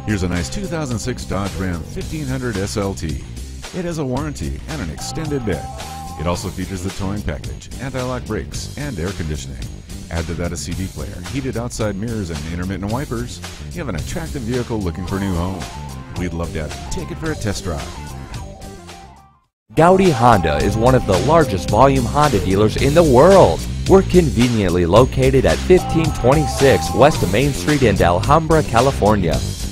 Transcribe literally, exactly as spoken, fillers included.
Here's a nice two thousand six Dodge Ram fifteen hundred S L T. It has a warranty and an extended bed. It also features the towing package, anti-lock brakes, and air conditioning. Add to that a C D player, heated outside mirrors, and intermittent wipers. You have an attractive vehicle looking for a new home. We'd love to have you take it for a test drive. Goudy Honda is one of the largest volume Honda dealers in the world. We're conveniently located at fifteen twenty-six West Main Street in Alhambra, California.